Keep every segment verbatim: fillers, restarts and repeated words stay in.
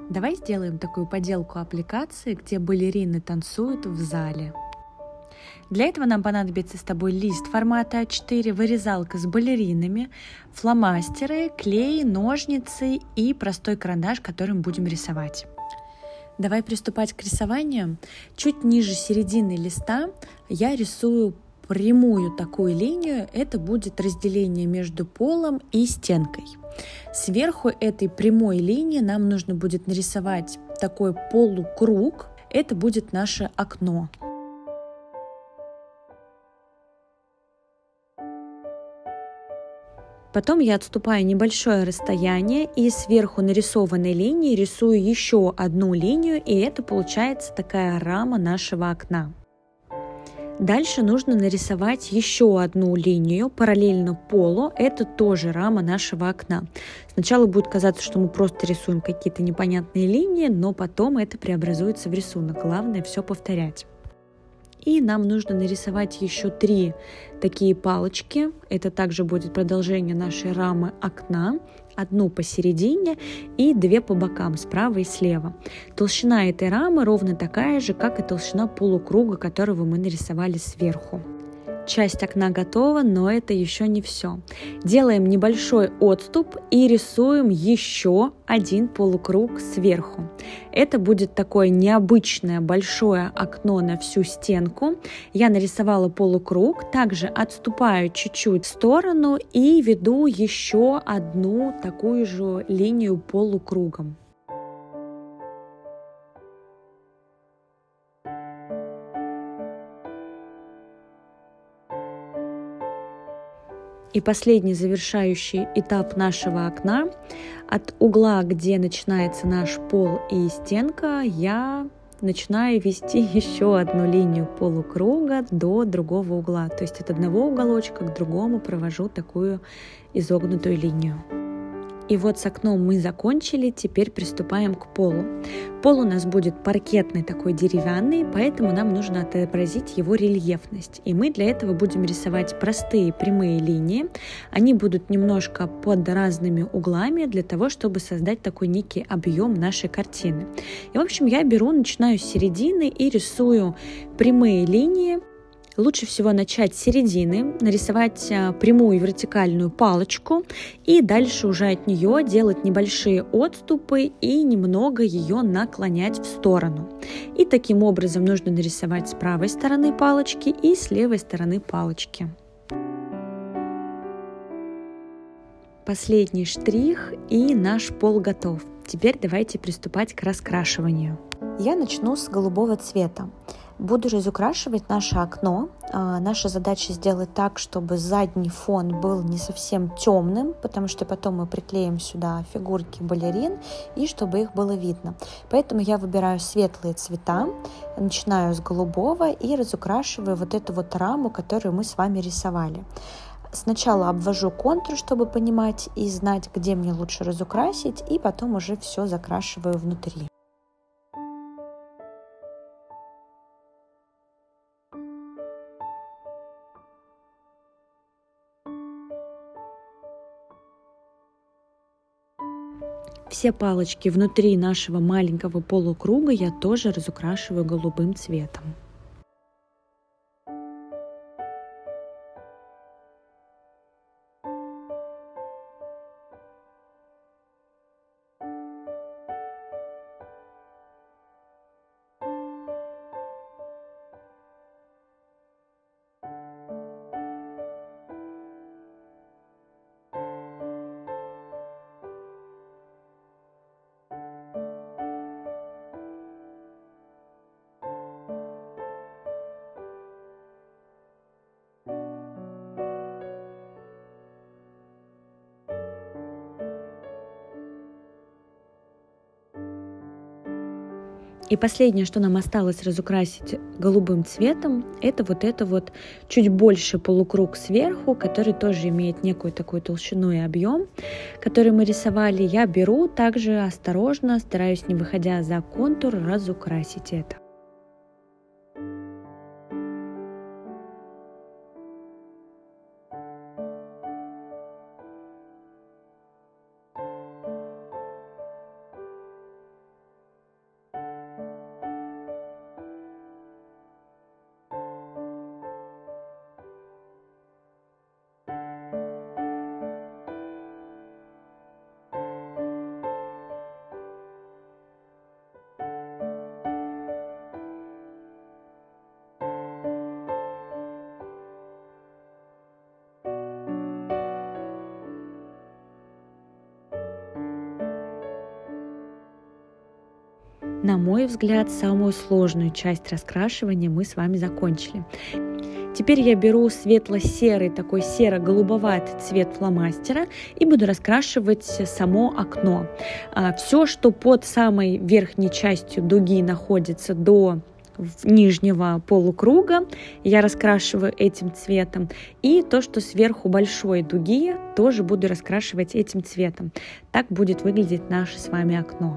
Давай сделаем такую поделку аппликации, где балерины танцуют в зале. Для этого нам понадобится с тобой лист формата а четыре, вырезалка с балеринами, фломастеры, клей, ножницы и простой карандаш, которым будем рисовать. Давай приступать к рисованию. Чуть ниже середины листа я рисую прямую такую линию. Это будет разделение между полом и стенкой. Сверху этой прямой линии нам нужно будет нарисовать такой полукруг. Это будет наше окно. Потом я отступаю небольшое расстояние и сверху нарисованной линии рисую еще одну линию, и это получается такая рама нашего окна. Дальше нужно нарисовать еще одну линию параллельно полу, это тоже рама нашего окна. Сначала будет казаться, что мы просто рисуем какие-то непонятные линии, но потом это преобразуется в рисунок. Главное все повторять. И нам нужно нарисовать еще три такие палочки. Это также будет продолжение нашей рамы окна. Одну посередине и две по бокам, справа и слева. Толщина этой рамы ровно такая же, как и толщина полукруга, которого мы нарисовали сверху. Часть окна готова, но это еще не все. Делаем небольшой отступ и рисуем еще один полукруг сверху. Это будет такое необычное большое окно на всю стенку. Я нарисовала полукруг, также отступаю чуть-чуть в сторону и веду еще одну такую же линию полукругом. И последний завершающий этап нашего окна. От угла, где начинается наш пол и стенка, я начинаю вести еще одну линию полукруга до другого угла. То есть от одного уголочка к другому провожу такую изогнутую линию. И вот с окном мы закончили, теперь приступаем к полу. Пол у нас будет паркетный, такой деревянный, поэтому нам нужно отобразить его рельефность. И мы для этого будем рисовать простые прямые линии. Они будут немножко под разными углами, для того, чтобы создать такой некий объем нашей картины. И, в общем, я беру, начинаю с середины и рисую прямые линии. Лучше всего начать с середины, нарисовать прямую вертикальную палочку и дальше уже от нее делать небольшие отступы и немного ее наклонять в сторону. И таким образом нужно нарисовать с правой стороны палочки и с левой стороны палочки. Последний штрих, и наш пол готов. Теперь давайте приступать к раскрашиванию. Я начну с голубого цвета. Буду разукрашивать наше окно. Наша задача сделать так, чтобы задний фон был не совсем темным, потому что потом мы приклеим сюда фигурки балерин, и чтобы их было видно. Поэтому я выбираю светлые цвета, начинаю с голубого и разукрашиваю вот эту вот раму, которую мы с вами рисовали. Сначала обвожу контур, чтобы понимать и знать, где мне лучше разукрасить, и потом уже все закрашиваю внутри. Все палочки внутри нашего маленького полукруга я тоже разукрашиваю голубым цветом. И последнее, что нам осталось разукрасить голубым цветом, это вот это вот чуть больше полукруг сверху, который тоже имеет некую такую толщину и объем, который мы рисовали. Я беру также осторожно, стараюсь, не выходя за контур, разукрасить это. На мой взгляд, самую сложную часть раскрашивания мы с вами закончили. Теперь я беру светло-серый, такой серо-голубоватый цвет фломастера и буду раскрашивать само окно. Все, что под самой верхней частью дуги находится до нижнего полукруга, я раскрашиваю этим цветом. И то, что сверху большой дуги, тоже буду раскрашивать этим цветом. Так будет выглядеть наше с вами окно.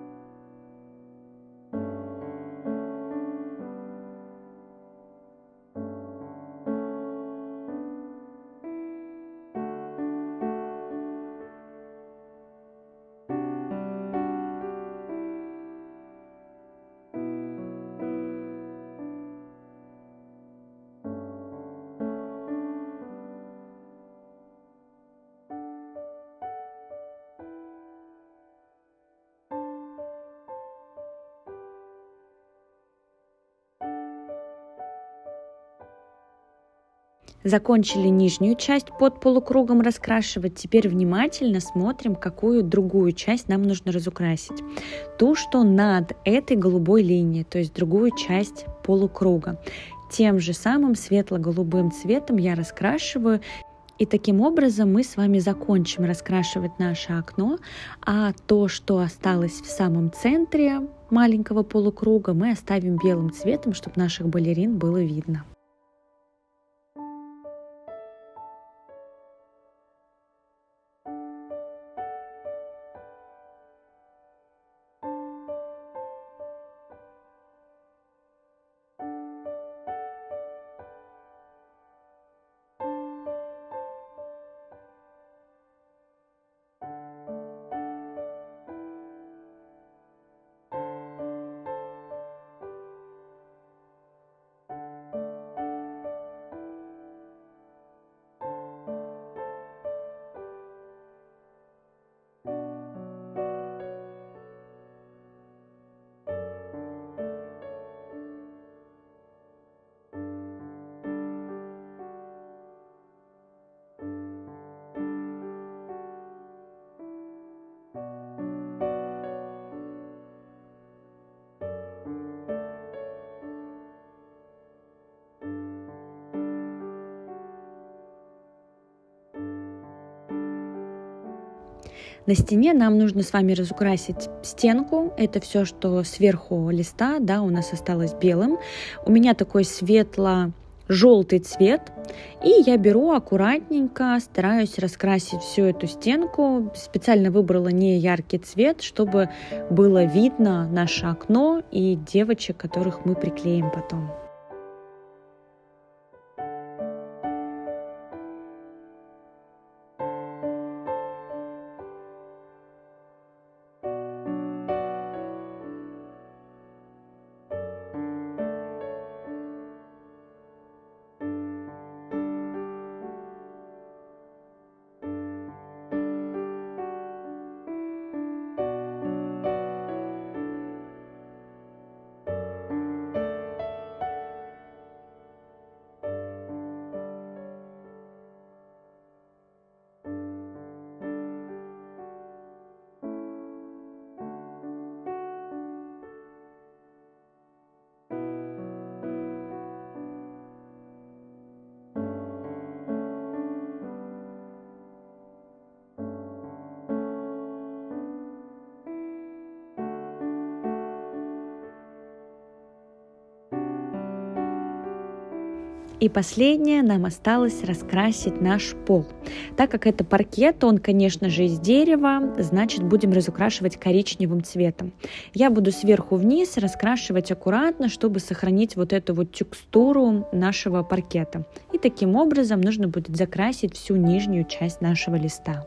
Закончили нижнюю часть под полукругом раскрашивать. Теперь внимательно смотрим, какую другую часть нам нужно разукрасить. Ту, что над этой голубой линией, то есть другую часть полукруга. Тем же самым светло-голубым цветом я раскрашиваю. И таким образом мы с вами закончим раскрашивать наше окно, а то, что осталось в самом центре маленького полукруга, мы оставим белым цветом, чтобы наших балерин было видно. На стене нам нужно с вами разукрасить стенку. Это все, что сверху листа, да, у нас осталось белым. У меня такой светло-желтый цвет. И я беру аккуратненько, стараюсь раскрасить всю эту стенку. Специально выбрала не яркий цвет, чтобы было видно наше окно и девочек, которых мы приклеим потом. И последнее, нам осталось раскрасить наш пол. Так как это паркет, он, конечно же, из дерева, значит, будем разукрашивать коричневым цветом. Я буду сверху вниз раскрашивать аккуратно, чтобы сохранить вот эту вот текстуру нашего паркета. И таким образом нужно будет закрасить всю нижнюю часть нашего листа.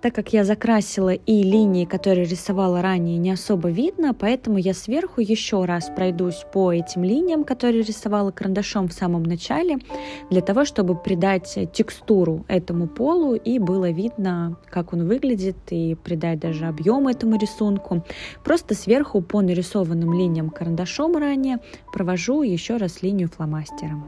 Так как я закрасила и линии, которые рисовала ранее, не особо видно, поэтому я сверху еще раз пройдусь по этим линиям, которые рисовала карандашом в самом начале, для того, чтобы придать текстуру этому полу и было видно, как он выглядит, и придать даже объем этому рисунку. Просто сверху по нарисованным линиям карандашом ранее провожу еще раз линию фломастером.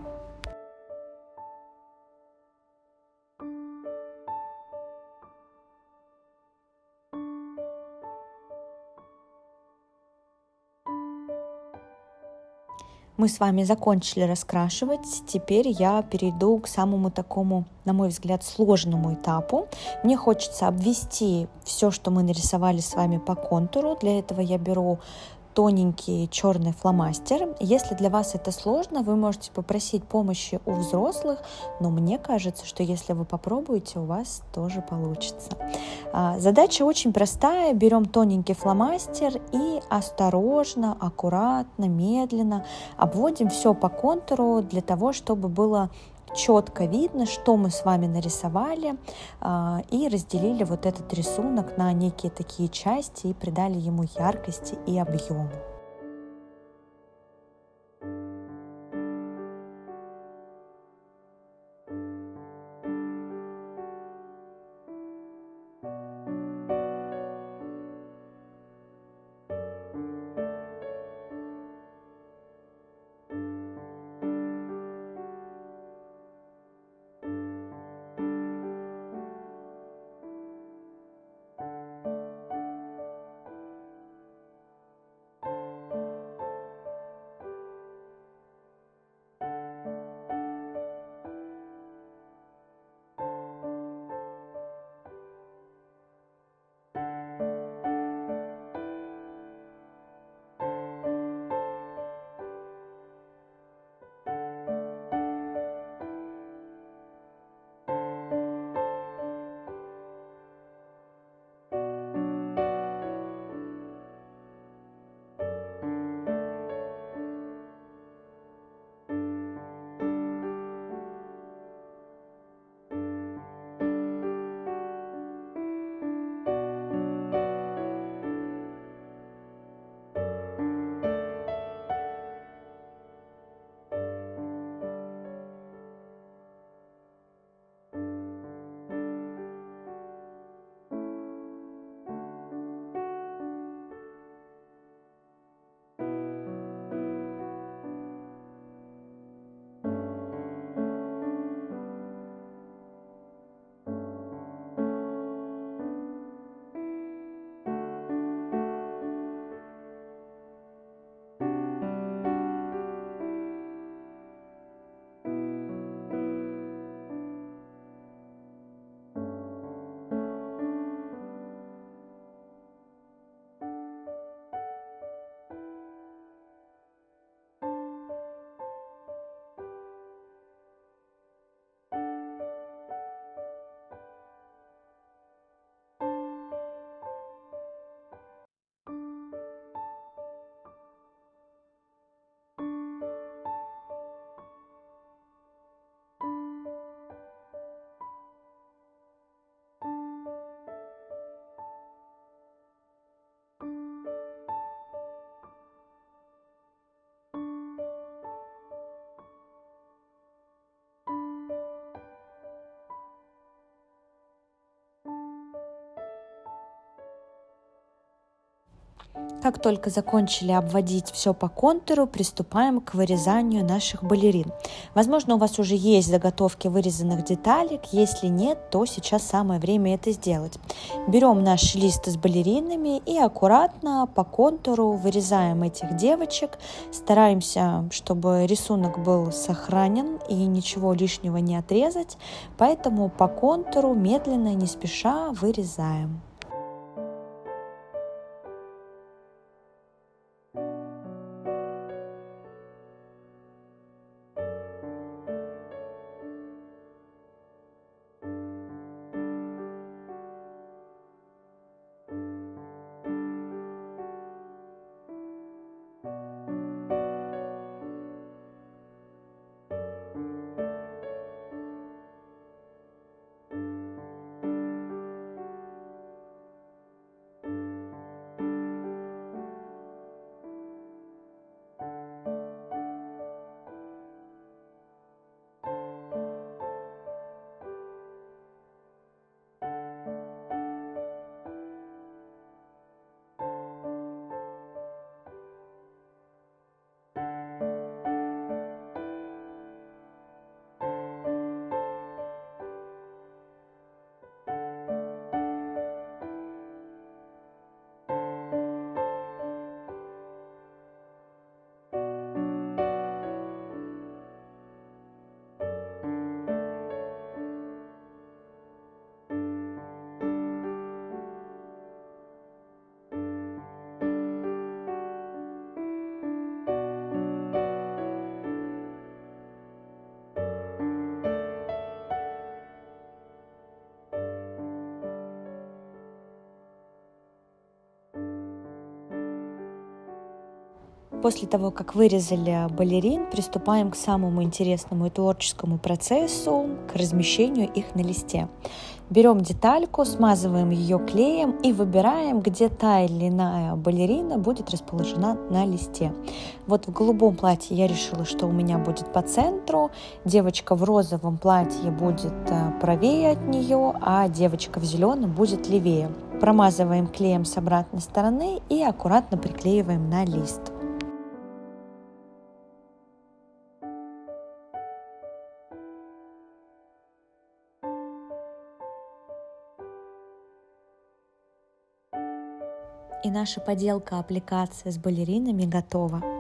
Мы с вами закончили раскрашивать, теперь я перейду к самому такому, на мой взгляд, сложному этапу. Мне хочется обвести все, что мы нарисовали с вами по контуру. Для этого я беру тоненький черный фломастер. Если для вас это сложно, вы можете попросить помощи у взрослых, но мне кажется, что если вы попробуете, у вас тоже получится. Задача очень простая. Берем тоненький фломастер и осторожно, аккуратно, медленно обводим все по контуру для того, чтобы было четко видно, что мы с вами нарисовали, и разделили вот этот рисунок на некие такие части и придали ему яркости и объему. Как только закончили обводить все по контуру, приступаем к вырезанию наших балерин. Возможно, у вас уже есть заготовки вырезанных деталек. Если нет, то сейчас самое время это сделать. Берем наш лист с балеринами и аккуратно по контуру вырезаем этих девочек. Стараемся, чтобы рисунок был сохранен и ничего лишнего не отрезать. Поэтому по контуру медленно, не спеша вырезаем. после того, как вырезали балерин, приступаем к самому интересному и творческому процессу, к размещению их на листе. Берем детальку, смазываем ее клеем и выбираем, где та или иная балерина будет расположена на листе. Вот в голубом платье я решила, что у меня будет по центру, девочка в розовом платье будет правее от нее, а девочка в зеленом будет левее. Промазываем клеем с обратной стороны и аккуратно приклеиваем на лист. И наша поделка аппликация с балеринами готова.